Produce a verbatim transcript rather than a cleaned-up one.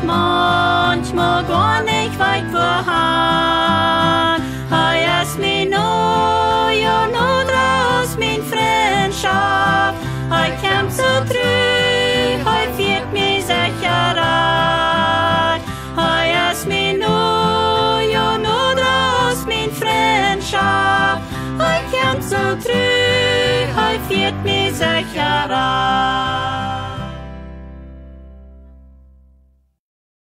manchmal gar nicht weit vorhanden. Hei ist mir neu und nur draus mein Freundschaft. Hei kämpft so treu, hei führt mich sicher rein. Hei ist mir neu und nur draus mein Freundschaft. Hei kämpft so treu, hei führt mich sicher rein.